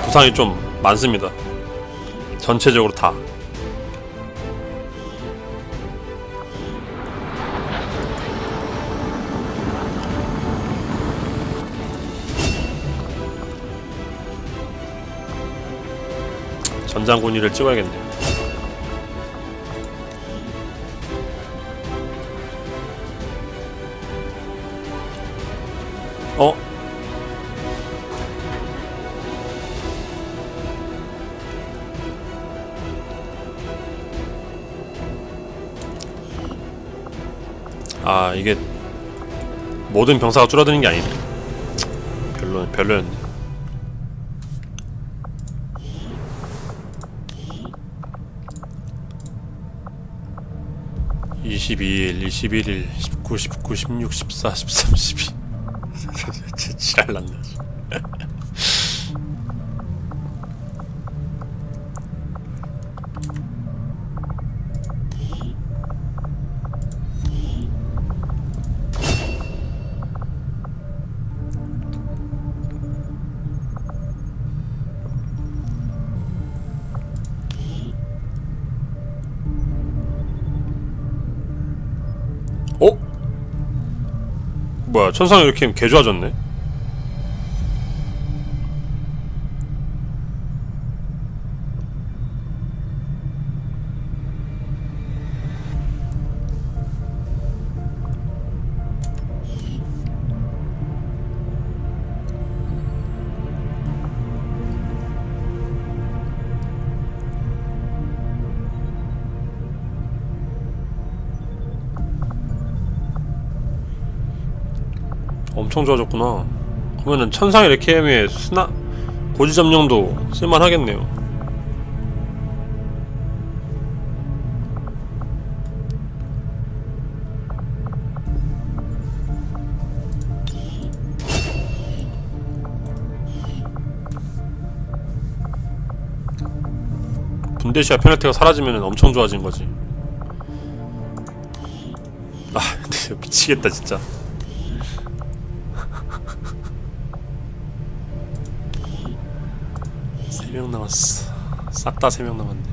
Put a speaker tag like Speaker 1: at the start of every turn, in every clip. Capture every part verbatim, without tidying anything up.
Speaker 1: 부상이 좀 많습니다. 전체적으로 다. 전장군위를 찍어야겠네요. 어? 아, 이게 모든 병사가 줄어드는 게 아니네. 별로, 별로였네. 이십이일, 이십일일, 십구, 십구, 십육, 십사, 십삼, 십이. 진짜 지랄났네. 어? 뭐야, 천상이 이렇게 개 좋아졌네? 엄청 좋아졌구나. 그러면은 천상의 레퀴엠의 스나 고지 점령도 쓸만하겠네요. 분대시아 페널티가 사라지면은 엄청 좋아진 거지. 아, 근데 미치겠다 진짜. 세 명 남았어. 싹 다 세 명 남았네.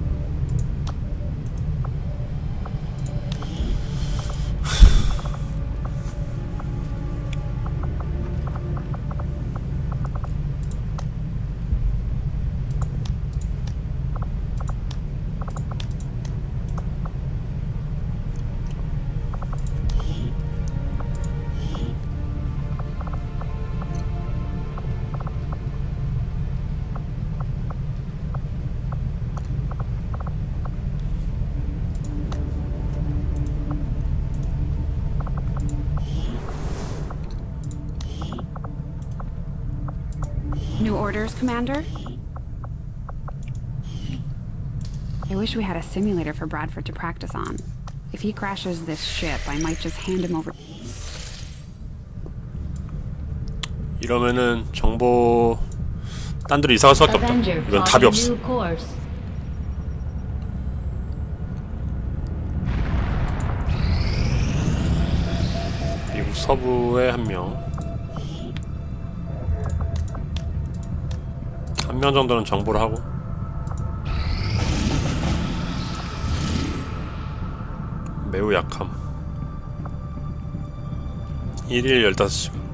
Speaker 2: New orders, Commander? I wish we had a simulator for Bradford to practice on. If he crashes this ship, I might just hand him over.
Speaker 1: 이러면은 정보 딴 데로 이사갈 수밖에 없다. 이건 답이 없어. 미국 서부에 한 명. 한 명 정도는 정보를 하고. 매우 약함. 일일 열다섯 시간.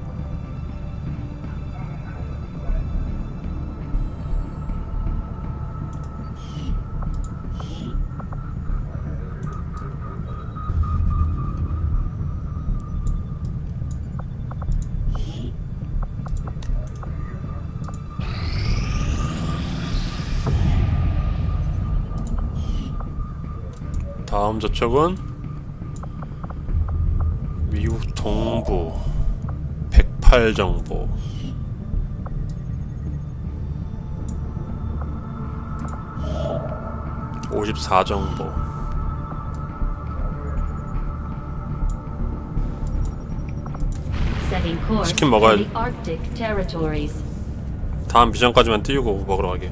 Speaker 1: 다음 저쪽은 미국 동부 백팔 정보. 오십사 정보. 치킨 먹어야 다음 비전까지만 띄우고 먹으러 가게.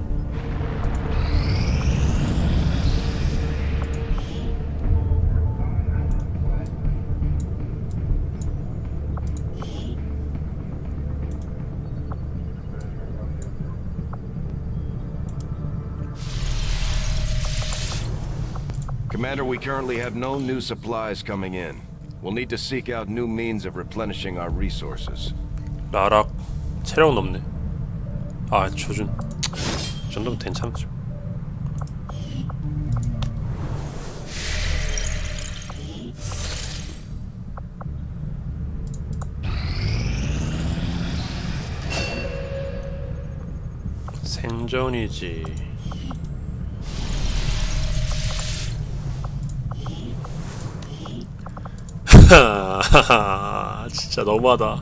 Speaker 3: Commander, we currently have no new supplies coming in. We'll need to seek out new means of replenishing our resources.
Speaker 1: 라락 체력 높네. 아 조준 이 정도면 괜찮죠. 생존이지. 하하하 진짜 너무하다.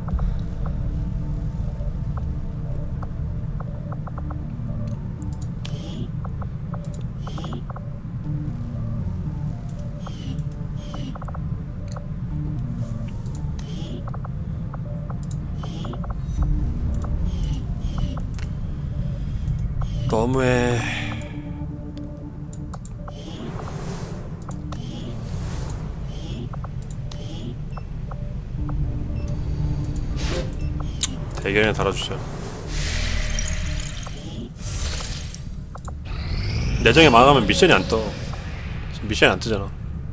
Speaker 1: 너무해. 대견에 달아주세요. 내정에 망하면 미션이 안 떠. 지금 미션이 안 뜨잖아.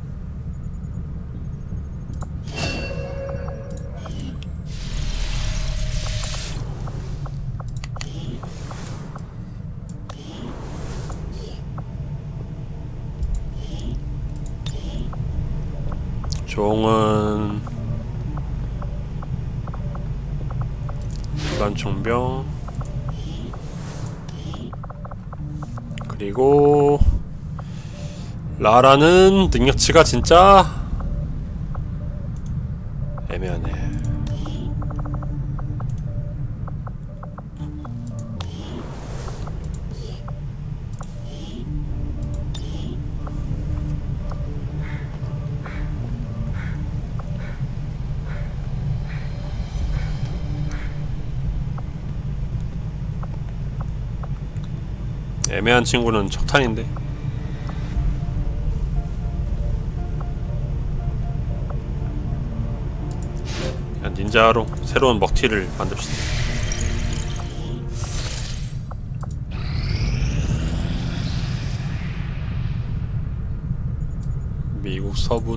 Speaker 1: 종은 기관총병 그리고 라라는 능력치가 진짜 애매하네. 애매한 친구는 척탄인데. 그냥 닌자로 새로운 먹튀를 만듭시다. 미국 서부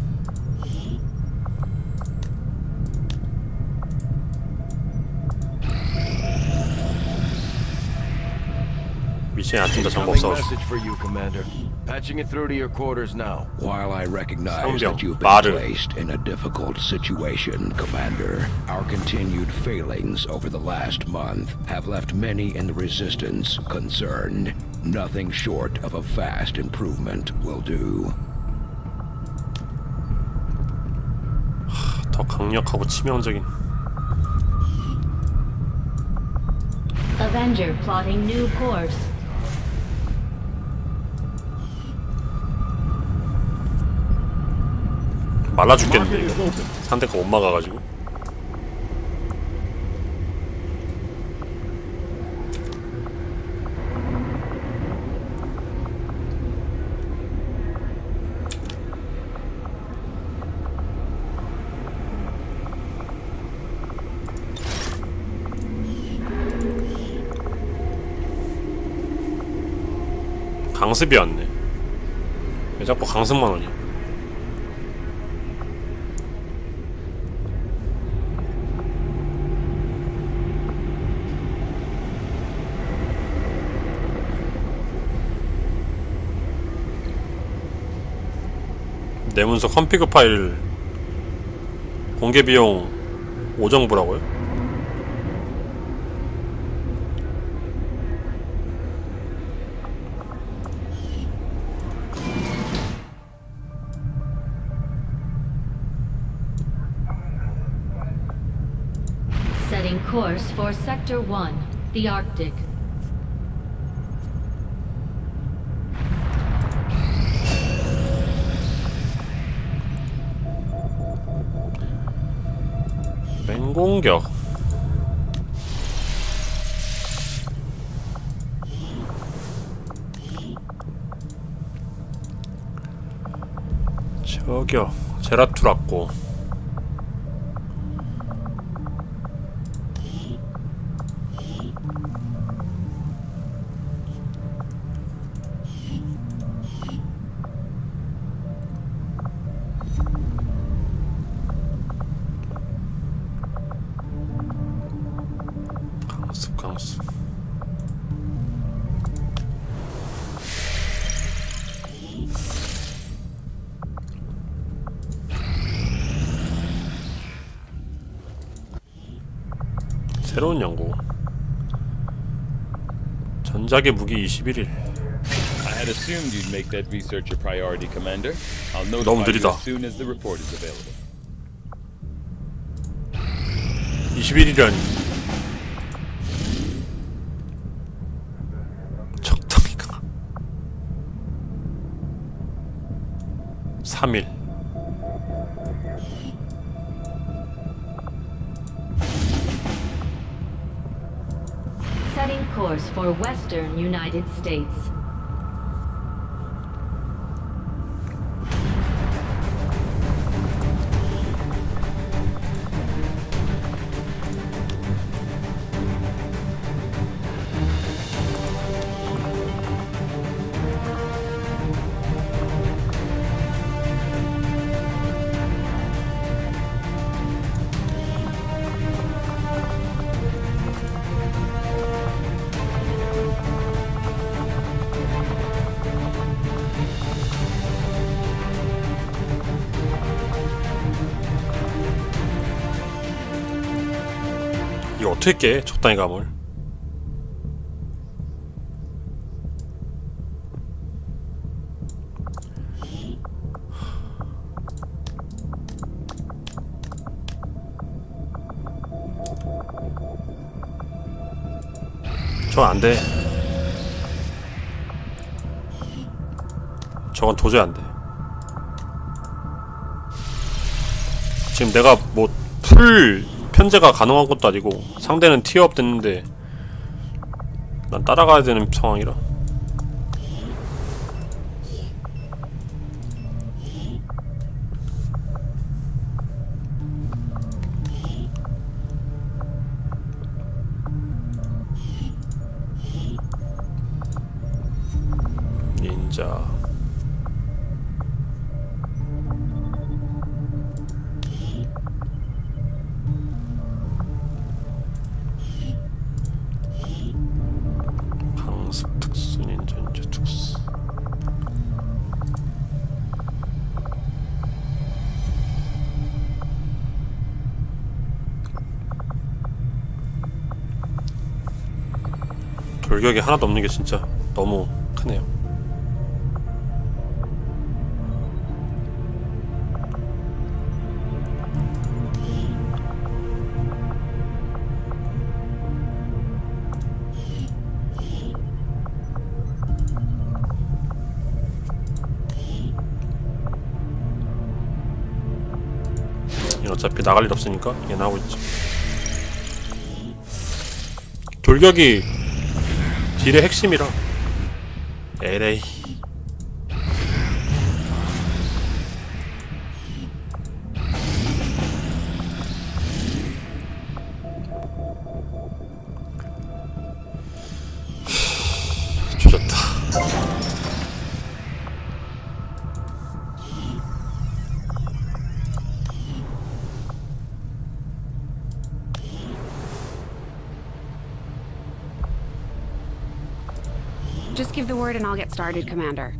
Speaker 1: 미션이 안 뜬다. 정보 없어가지고.
Speaker 3: Patching it through to your quarters now.
Speaker 4: While I recognize that you've been
Speaker 1: 말을.
Speaker 4: placed in a difficult situation, Commander, our continued failings over the last month have left many in the Resistance concerned. Nothing short of a fast improvement will do.
Speaker 1: 더 강력하고 치명적인.
Speaker 5: Avenger plotting new course.
Speaker 1: 말라 죽겠는데 이거. 상대가 못 막아가지고. 강습이 왔네. 왜 자꾸 강습만 오냐. 내 문서 컴피그 파일 공개 비용 오정부라고요?
Speaker 5: Setting course for Sector one, the Arctic.
Speaker 1: 맹공격. 저기요, 제라투라꼬. 강수. 새로운 연구. 전작의 무기 이십일 일.
Speaker 6: I had assumed you'd make that research a priority, Commander. I'll
Speaker 1: 너무
Speaker 6: notify you
Speaker 1: 느리다.
Speaker 6: as soon as the report is available.
Speaker 1: 이십일 일이라니. 적당히 가. 삼 일.
Speaker 5: Setting course for Western United States.
Speaker 1: 이거 어떻게 깨? 적당히 감을. 저건 안돼. 저건 도저히 안돼. 지금 내가 뭐 풀 편제가 가능한 것도 아니고 상대는 티어업 됐는데 난 따라가야 되는 상황이라. 닌자. 돌격이 하나도 없는 게 진짜 너무 크네요. 얘는 어차피 나갈 일 없으니까 얘는 하고 있지. 돌격이 딜의 핵심이라. 엘에이. 조졌다.
Speaker 2: Just give the word and I'll get started, Commander.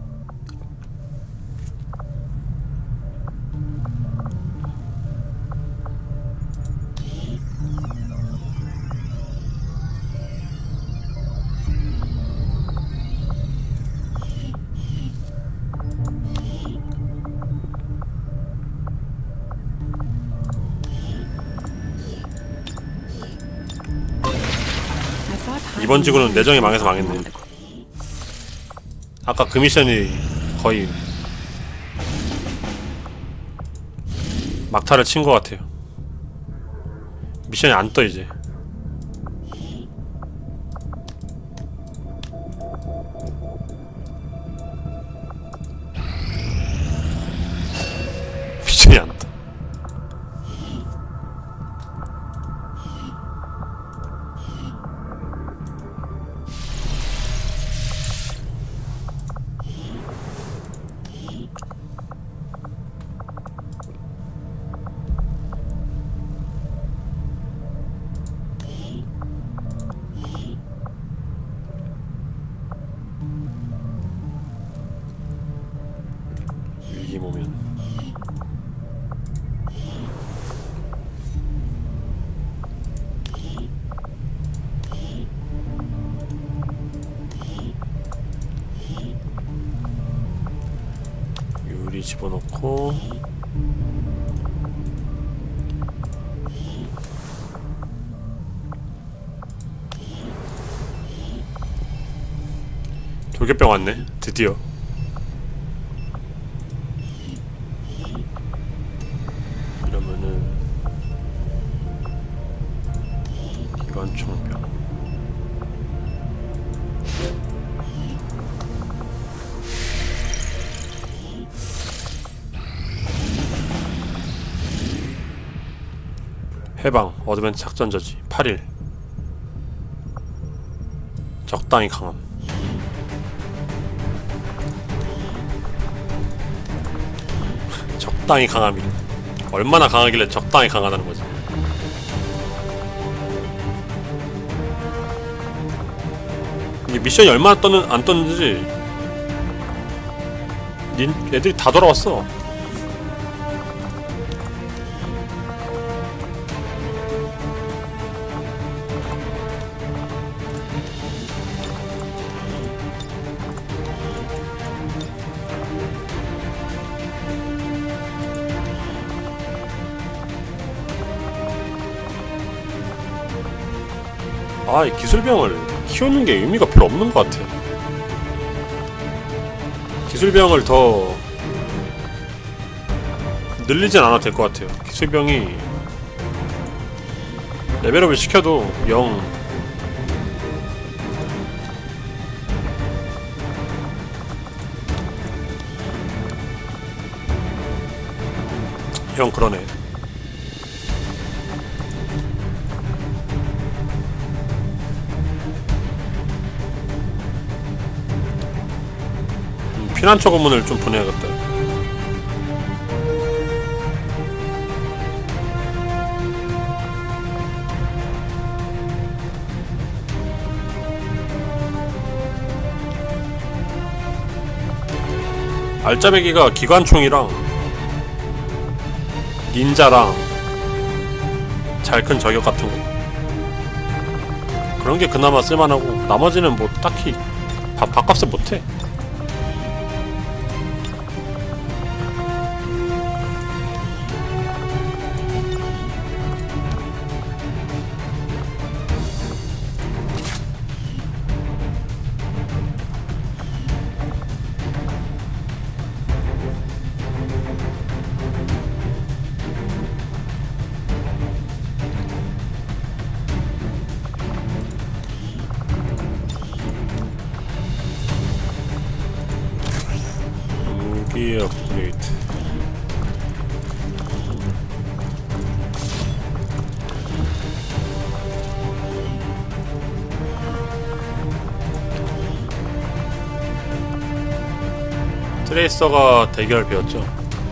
Speaker 1: 이번 지구는 내정이 망해서 망했네. 아까 그 미션이 거의 막타를 친 것 같아요. 미션이 안 떠 이제. 미션이 안 떠. 집어넣고 돌개병 왔네 드디어. 그러면은 기관총병 해방 어드벤처 작전저지 팔 일 적당히 강함. 적당히 강함이 얼마나 강하길래 적당히 강하다는 거지. 이게 미션이 얼마나 떴는, 안 떴는지 닌, 애들이 다 돌아왔어. 아, 이 기술병을 키우는 게 의미가 별로 없는 것 같아. 기술병을 더 늘리진 않아도 될 것 같아요. 기술병이 레벨업을 시켜도 영 영 그러네. 피난처 고문을 좀 보내야겠다. 알짜배기가 기관총이랑 닌자랑 잘 큰 저격 같은 거 그런 게 그나마 쓸만하고 나머지는 뭐 딱히 밥, 밥값을 못해. 무기 업그레이드. 트레이서가 대결 배웠죠.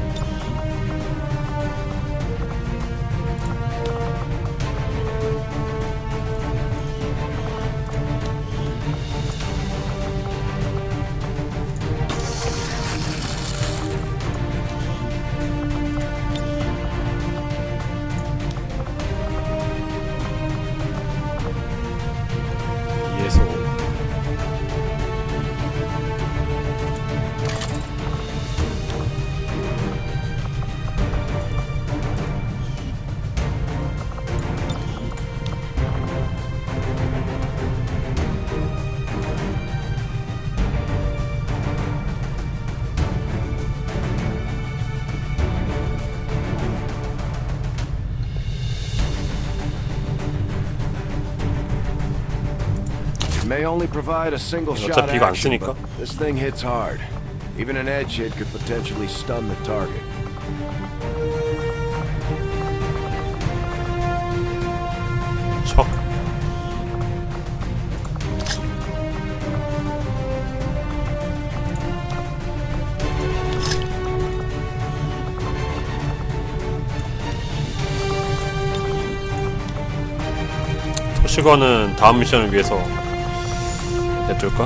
Speaker 3: May only provide a single shot
Speaker 1: 어차피 이거 안
Speaker 3: action,
Speaker 1: 쓰니까.
Speaker 3: but this thing hits hard. Even an edge hit could potentially stun the target.
Speaker 1: 척. 토시건은 다음 미션을 위해서 냅둘까?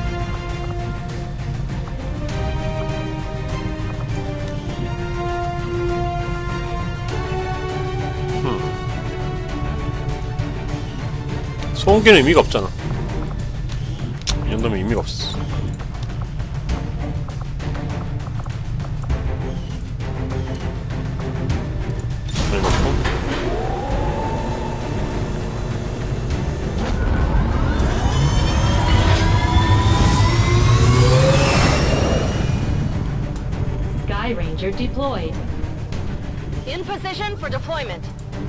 Speaker 1: 음. 소음기는 의미가 없잖아. 이 정도면 의미가 없어.
Speaker 5: deployed.
Speaker 7: In position for deployment.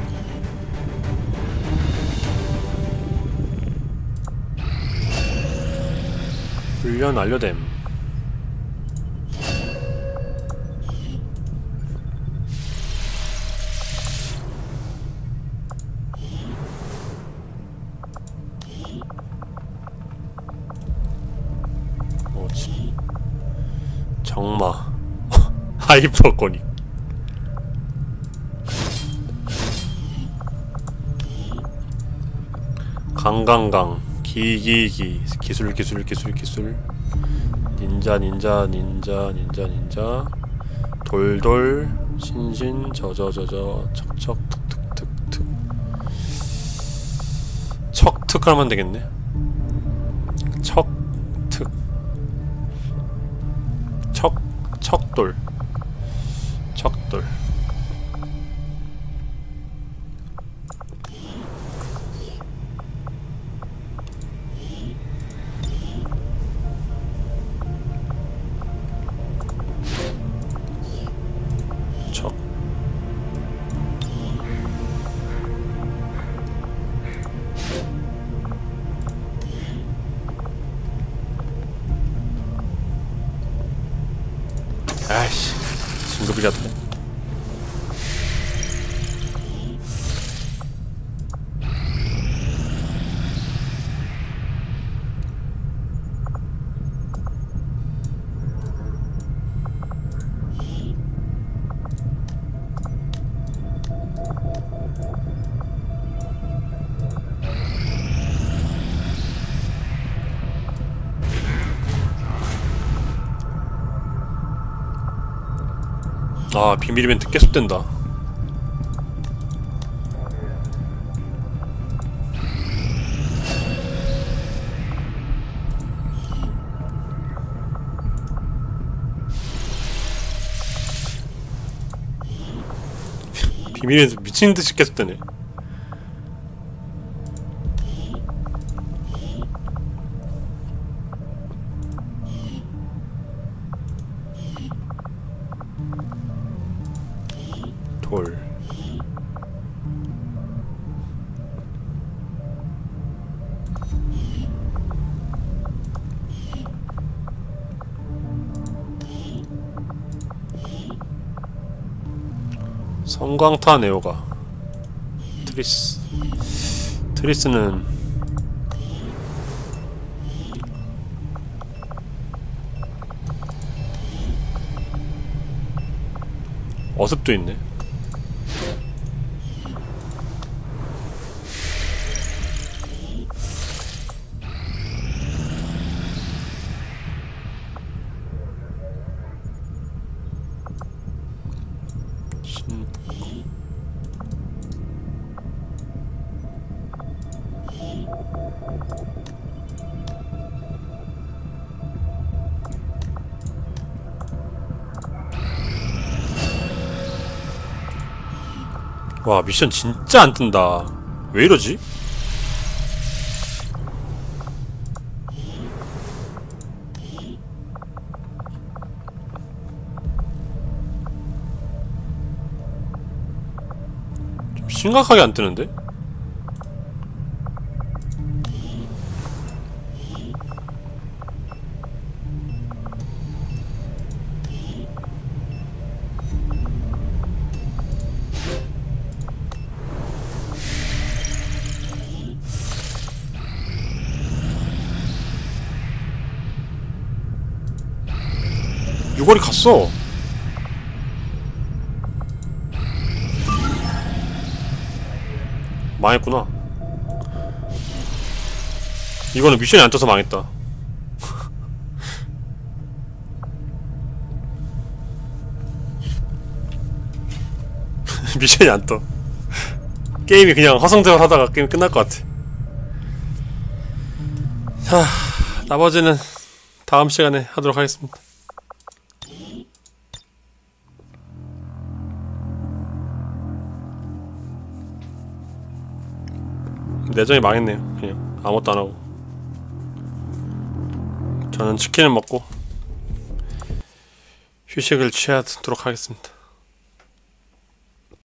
Speaker 1: 훈련 완료됨. 뭐지? 정마. 하이퍼코닉. 강강강. 기기기. 기술 기술 기술 기술. 닌자 닌자 닌자 닌자 닌자. 돌돌. 신신 저저저저. 척척 툭툭툭툭. 척특 하면 되겠네. 척특. 척 척돌. 척돌. 척. 아이씨, 진급이라도. 아, 비밀 이벤트 계속된다. 비밀 이벤트 미친듯이 계속되네. 돌. 성광타 네오가. 트리스. 트리스는 어습도 있네. 와, 미션 진짜 안 뜬다. 왜 이러지? 좀 심각하게 안 뜨는데? 유골이 갔어. 망했구나. 이거는 미션이 안 떠서 망했다. 미션이 안 떠. 게임이 그냥 허송세월 하다가 게임 끝날 것 같아. 자, 나머지는 다음 시간에 하도록 하겠습니다. 내정이 망했네요. 그냥 아무것도 안하고. 저는 치킨을 먹고 휴식을 취하도록 하겠습니다.